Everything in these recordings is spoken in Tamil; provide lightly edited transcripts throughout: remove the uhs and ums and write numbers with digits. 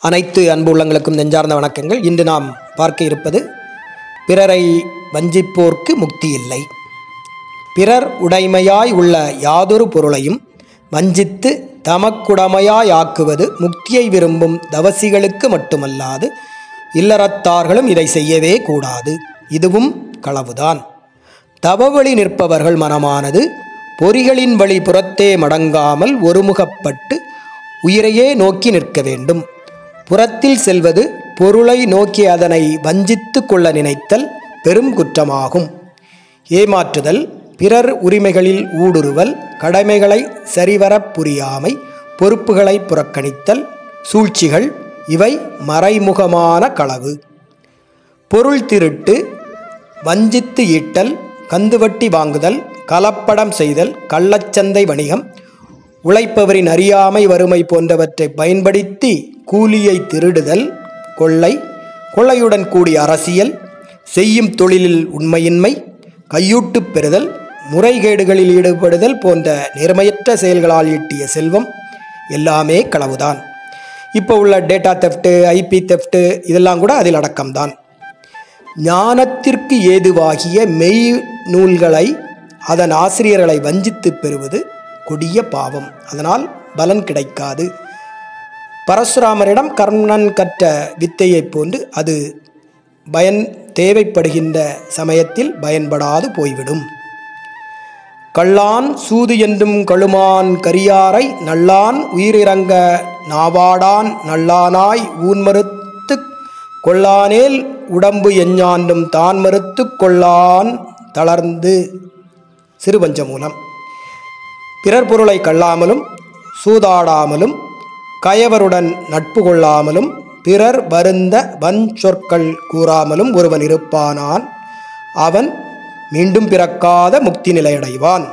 அனைத்து அன்பு உள்ளங்களுக்கும் நெஞ்சார்ந்த வணக்கங்கள். இன்று நாம் பார்க்க இருப்பது பிறரை வஞ்சிப்போர்க்கு முக்தி இல்லை. பிறர் உடைமையாய் உள்ள யாதொரு பொருளையும் வஞ்சித்து தமக்குடைமையாய் ஆக்குவது முக்தியை விரும்பும் தவசிகளுக்கு மட்டுமல்லாது இல்லறத்தார்களும் இதை செய்யவே கூடாது. இதுவும் களவுதான். தவவழி நிற்பவர்கள் மனமானது பொறிகளின் வழி புறத்தே மடங்காமல் ஒருமுகப்பட்டு உயிரையே நோக்கி நிற்க வேண்டும். புறத்தில் செல்வது பொருளை நோக்கி அதனை வஞ்சித்து கொள்ள நினைத்தல் பெரும் குற்றமாகும். ஏமாற்றுதல், பிறர் உரிமைகளில் ஊடுருவல், கடமைகளை சரிவரப் புரியாமை, பொறுப்புகளை புறக்கணித்தல், சூழ்ச்சிகள் இவை மறைமுகமான களவு. பொருள் திருட்டு, வஞ்சித்து ஈட்டல், கந்துவட்டி வாங்குதல், கலப்படம் செய்தல், கள்ளச்சந்தை வணிகம், உழைப்பவரின் அறியாமை வறுமை போன்றவற்றை பயன்படுத்தி கூலியை திருடுதல், கொள்ளையுடன் கூடிய அரசியல், செய்யும் தொழிலில் உண்மையின்மை, கையூட்டு பெறுதல், முறைகேடுகளில் ஈடுபடுதல் போன்ற நேர்மையற்ற செயல்களால் ஈட்டிய செல்வம் எல்லாமே களவுதான். இப்போ உள்ள டேட்டா தெஃப்ட்டு, ஐபி தெஃப்ட்டு இதெல்லாம் கூட அதில் அடக்கம்தான். ஞானத்திற்கு ஏதுவாகிய மெய் நூல்களை அதன் ஆசிரியர்களை வஞ்சித்து பெறுவது கொடிய பாவம். அதனால் பலன் கிடைக்காது. பரசுராமரிடம் கர்ணன் கற்ற வித்தையைப் போன்று அது தேவைப்படுகின்ற சமயத்தில் பயன்படாது போய்விடும். கள்ளான் சூது என்றும் கழுமான் கரியாரை நல்லான் உயிரிறங்க நாவாடான் நல்லானாய் ஊன் மறுத்து கொள்ளானேல் உடம்பு எஞ்ஞாண்டும் தான் மறுத்து கொள்ளான் தளர்ந்து. சிறுபஞ்சமூலம். பிறர் பொருளை கள்ளாமலும் சூதாடாமலும் கயவருடன் நட்பு கொள்ளாமலும் பிறர் வருந்த வஞ்சொற்கள் கூறாமலும் ஒருவன் இருப்பானான் அவன் மீண்டும் பிறக்காத முக்தி நிலையடைவான்.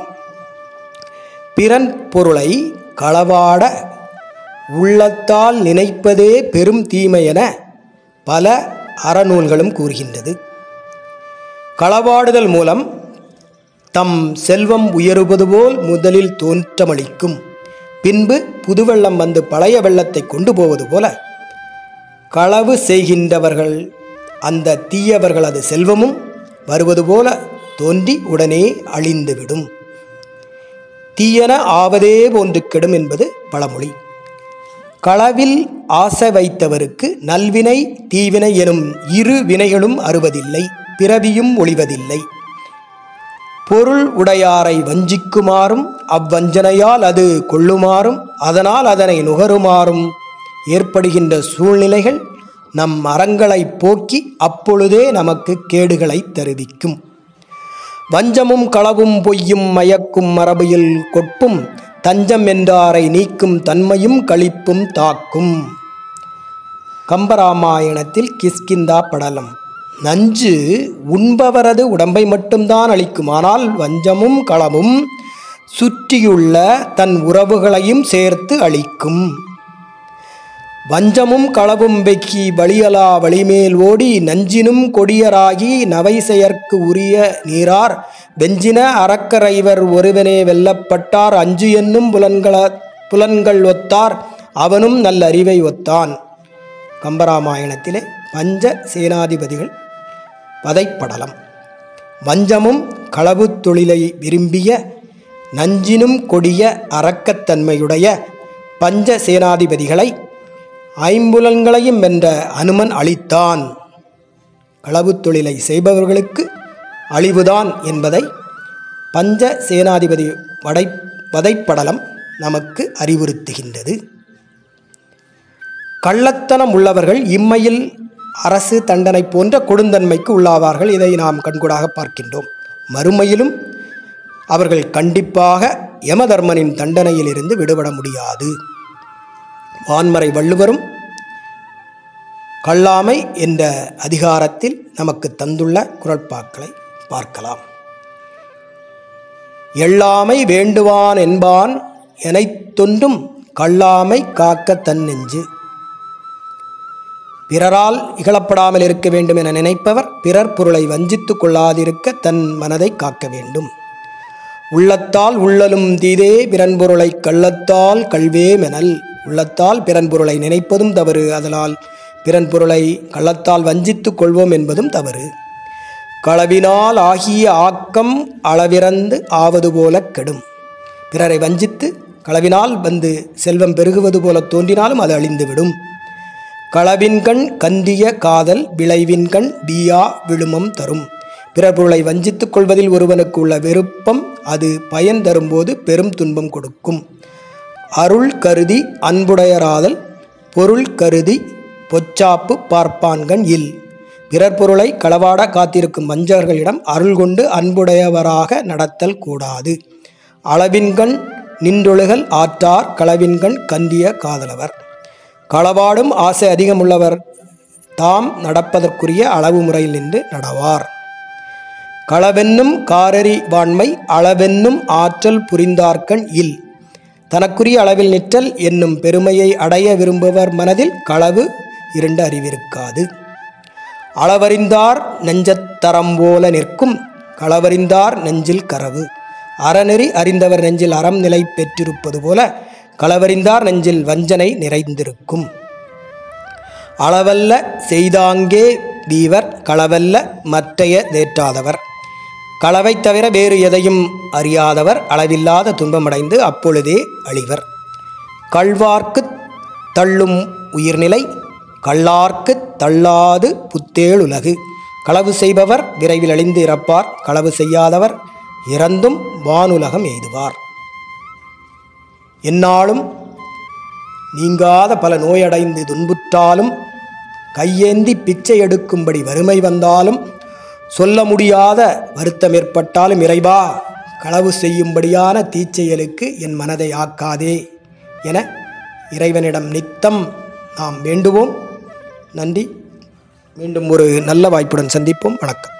பிறன் பொருளை களவாட உள்ளத்தால் நினைப்பதே பெரும் தீமை என பல அறநூல்களும் கூறுகின்றது. களவாடுதல் மூலம் தம் செல்வம் உயருவது போல் முதலில் தோற்றமளிக்கும். பின்பு புதுவெள்ளம் வந்து பழைய வெள்ளத்தை கொண்டு போவது போல களவு செய்கின்றவர்கள் அந்த தீயவர்களது செல்வமும் வருவது போல தோன்றி உடனே அழிந்துவிடும். தீயன ஆவதே போன்று கெடும் என்பது பழமொழி. களவில் ஆசை வைத்தவருக்கு நல்வினை தீவினை எனும் இரு வினைகளும் அறுவதில்லை, பிறவியும் ஒழிவதில்லை. பொருள் உடையாரை வஞ்சிக்குமாறும் அவ்வஞ்சனையால் அது கொள்ளுமாறும் அதனால் அதனை நுகருமாறும் ஏற்படுகின்ற சூழ்நிலைகள் நம் அறங்களை போக்கி அப்பொழுதே நமக்கு கேடுகளை தருவிக்கும். வஞ்சமும் களவும் பொய்யும் மயக்கும் மரபையில் கொட்பும் தஞ்சம் என்றாரை நீக்கும் தன்மையும் களிப்பும் தாக்கும். கம்பராமாயணத்தில் கிஷ்கிந்தா படலம். நஞ்சு உண்பவரது உடம்பை மட்டும்தான் அளிக்கும், ஆனால் வஞ்சமும் களவும் சுற்றியுள்ள தன் உறவுகளையும் சேர்த்து அளிக்கும். வஞ்சமும் களவும் வெக்கி வழியலா வழிமேல் ஓடி நஞ்சினும் கொடியராகி நவை செயற்கு உரிய நீரார் வெஞ்சின அறக்கரைவர் ஒருவனே வெல்லப்பட்டார் அஞ்சு என்னும் புலன்கள் ஒத்தார் அவனும் நல்ல அறிவை ஒத்தான். கம்பராமாயணத்திலே பஞ்ச சேனாதிபதிகள் வதைப்படலம். வஞ்சமும் களவு தொழிலை விரும்பிய நஞ்சினும் கொடிய அரக்கத்தன்மையுடைய பஞ்ச சேனாதிபதிகளை ஐம்புலன்களையும் வென்ற அனுமன் அழித்தான். களவு தொழிலை செய்பவர்களுக்கு அழிவுதான் என்பதை பஞ்ச சேனாதிபதி வதைப்படலம் நமக்கு அறிவுறுத்துகின்றது. கள்ளத்தனம் உள்ளவர்கள் இம்மையில் அரசு தண்டனை போன்ற கொடுந்தன்மைக்கு உள்ளாவார்கள். இதை நாம் கண்கூடாக பார்க்கின்றோம். மறுமையிலும் அவர்கள் கண்டிப்பாக யமதர்மனின் தண்டனையில் இருந்து விடுபட முடியாது. வான்மறை வள்ளுவரும் கள்ளாமை என்ற அதிகாரத்தில் நமக்கு தந்துள்ள குறட்பாக்களை பார்க்கலாம். எள்ளாமை வேண்டுவான் என்பான் எனைத் தொன்றும் கள்ளாமை காக்க தன் நெஞ்சு. பிறரால் இகழப்படாமல் இருக்க வேண்டும் என நினைப்பவர் பிறர் பொருளை வஞ்சித்து கொள்ளாதிருக்க தன் மனதை காக்க வேண்டும். உள்ளத்தால் உள்ளலும் தீதே பிறன்பொருளை கள்ளத்தால் கல்வே மெனல். உள்ளத்தால் பிறன் பொருளை நினைப்பதும் தவறு. அதனால் பிறன் பொருளை கள்ளத்தால் வஞ்சித்து கொள்வோம் என்பதும் தவறு. களவினால் ஆகிய ஆக்கம் அளவிறந்து ஆவது போல கெடும். பிறரை வஞ்சித்து களவினால் வந்து செல்வம் பெருகுவது போல தோன்றினாலும் அது அழிந்துவிடும். களவின்கண் கந்திய காதல் விளைவின்கண் வீயா விழுமம் தரும். பிறர் பொருளை வஞ்சித்துக் கொள்வதில் ஒருவனுக்கு உள்ள விருப்பம் அது பயன் தரும்போது பெரும் துன்பம் கொடுக்கும். அருள் கருதி அன்புடையராதல் பொருள் கருதி பொச்சாப்பு பார்ப்பான்கண் இல். பிறர் பொருளை களவாட காத்திருக்கும் வஞ்சகர்களிடம் அருள் கொண்டு அன்புடையவராக நடத்தல் கூடாது. அளவின்கண் நின்றொழுகல் ஆற்றார் களவின்கண் கந்திய காதலவர். களவாடும் ஆசை அதிகமுள்ளவர் தாம் நடப்பதற்குரிய அளவு முறையில் நின்று நடவார். களவென்னும் காரறி வாண்மை அளவென்னும் ஆற்றல் புரிந்தார்கண் இல். தனக்குரிய அளவில் நிற்றல் என்னும் பெருமையை அடைய விரும்புவர் மனதில் களவு இருண்ட அறிவிருக்காது. அளவறிந்தார் நெஞ்சத்தரம் போல நிற்கும் களவறிந்தார் நெஞ்சில் கரவு. அறநெறி அறிந்தவர் நெஞ்சில் அறம் நிலை பெற்றிருப்பது போல களவறிந்தார் நெஞ்சில் வஞ்சனை நிறைந்திருக்கும். அளவல்ல செய்தாங்கே வீவர் களவல்ல மற்றைய தேற்றாதவர். களவை தவிர வேறு எதையும் அறியாதவர் அளவில்லாத துன்பமடைந்து அப்பொழுதே அழிவர். கள்வார்க்குத் தள்ளும் உயிர்நிலை கள்ளார்க்கு தள்ளாது புத்தேளுலகு. களவு செய்பவர் விரைவில் அழிந்து இறப்பார். களவு செய்யாதவர் இறந்தும் வானுலகம் எய்துவார். எந்நாளும் நீங்காத பல நோயடைந்து துன்புற்றாலும் கையேந்தி பிச்சை எடுக்கும்படி வறுமை வந்தாலும் சொல்ல முடியாத வருத்தம் ஏற்பட்டாலும் இறைவா களவு செய்யும்படியான தீச்செயலுக்கு என் மனதை ஆக்காதே என இறைவனிடம் நித்தம் நாம் வேண்டுவோம். நன்றி. மீண்டும் ஒரு நல்ல வாய்ப்புடன் சந்திப்போம். வணக்கம்.